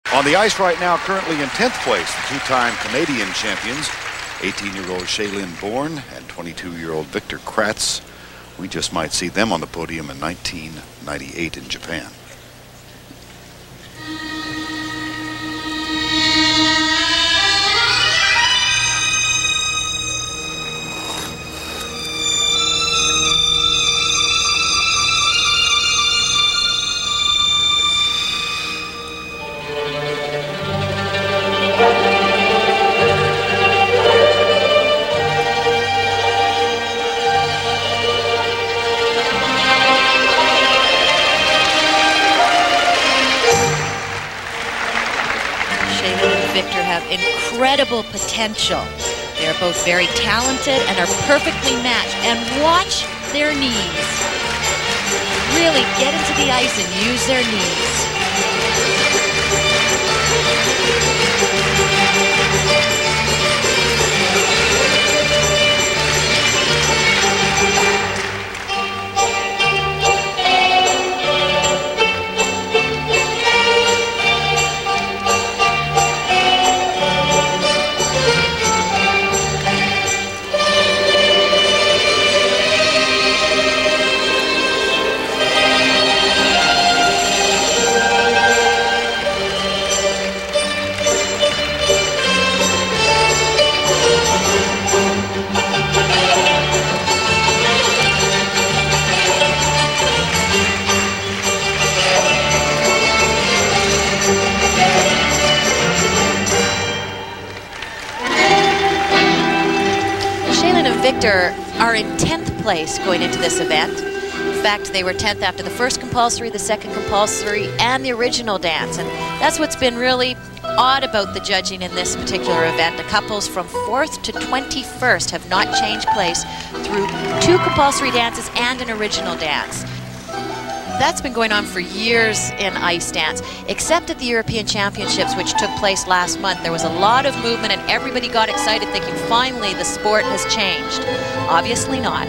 On the ice right now, currently in 10th place, the two-time Canadian champions, 18-year-old Shae Bourne and 22-year-old Bourne Kraatz. We just might see them on the podium in 1998 in Japan. Incredible potential. They're both very talented and are perfectly matched. And watch their knees. Really get into the ice and use their knees. Victor are in 10th place going into this event. In fact, they were 10th after the first compulsory, the second compulsory, and the original dance. And that's what's been really odd about the judging in this particular event. The couples from 4th to 21st have not changed place through 2 compulsory dances and an original dance. That's been going on for years in ice dance, except at the European Championships, which took place last month. There was a lot of movement and everybody got excited thinking finally the sport has changed. Obviously not.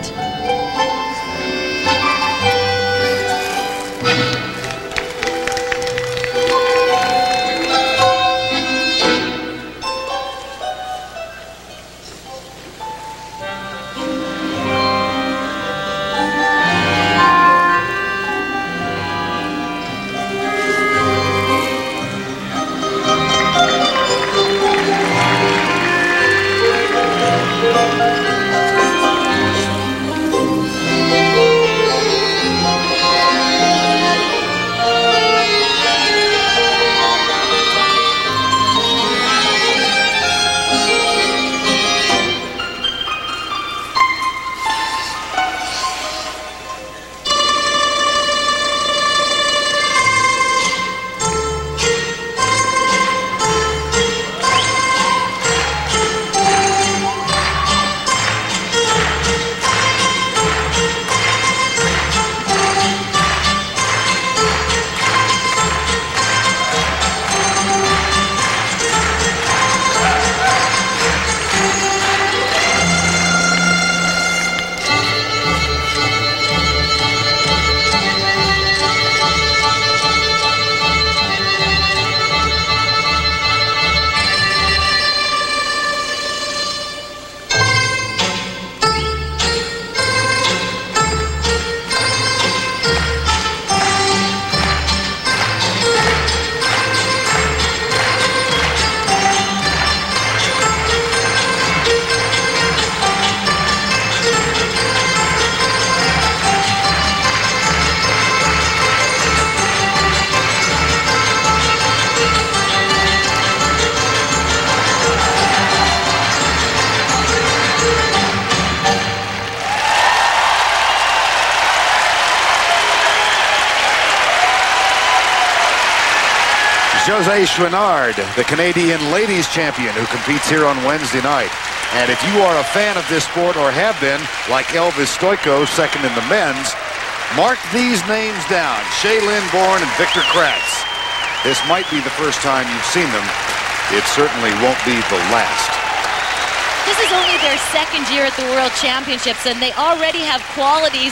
José Chouinard, the Canadian ladies champion who competes here on Wednesday night. And if you are a fan of this sport or have been, like Elvis Stojko, second in the men's, mark these names down: Shae Bourne and Bourne Kraatz. This might be the first time you've seen them. It certainly won't be the last. This is only their second year at the World Championships, and they already have qualities that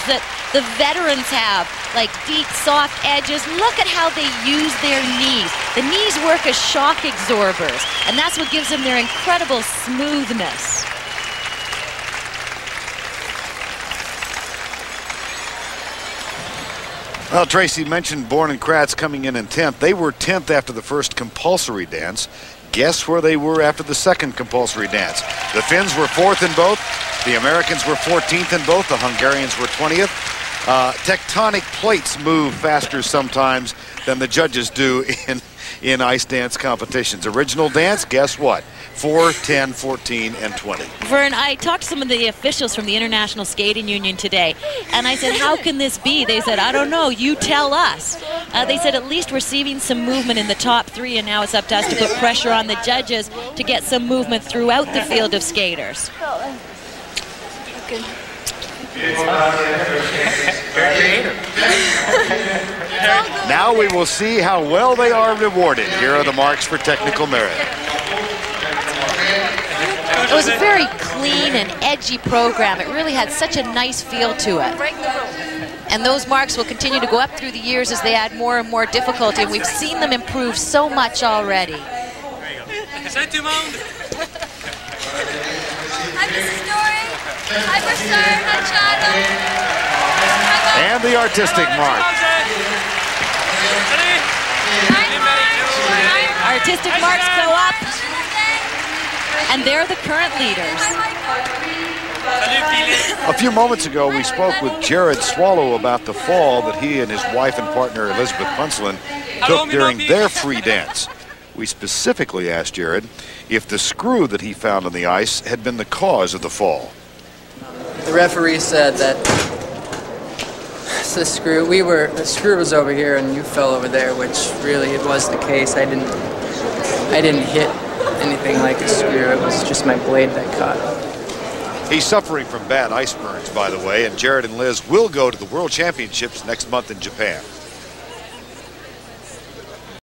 the veterans have, like deep, soft edges. Look at how they use their knees. The knees work as shock absorbers, and that's what gives them their incredible smoothness. Well, Tracy mentioned Bourne Kraatz coming in 10th. They were 10th after the first compulsory dance. Guess where they were after the second compulsory dance? The Finns were 4th in both. The Americans were 14th in both. The Hungarians were 20th. Tectonic plates move faster sometimes than the judges do in ice dance competitions. Original dance, guess what? 4, 10, 14, and 20. Vern, I talked to some of the officials from the International Skating Union today, and I said, how can this be? They said, I don't know, you tell us. They said, at least we're seeing some movement in the top 3, and now it's up to us to put pressure on the judges to get some movement throughout the field of skaters. Okay. Now we will see how well they are rewarded. Here are the marks for technical merit. It was a very clean and edgy program. It really had such a nice feel to it. And those marks will continue to go up through the years as they add more and more difficulty, and we've seen them improve so much already. And the artistic mark. Artistic marks go up, and they're the current leaders. A few moments ago, we spoke with Jared Swallow about the fall that he and his wife and partner Elizabeth Punslin took during their free dance. We specifically asked Jared if the screw that he found on the ice had been the cause of the fall. The referee said that the screw was over here and you fell over there, which really it was the case. I didn't hit anything like a screw. It was just my blade that caught. He's suffering from bad ice burns, by the way, and Jared and Liz will go to the World Championships next month in Japan.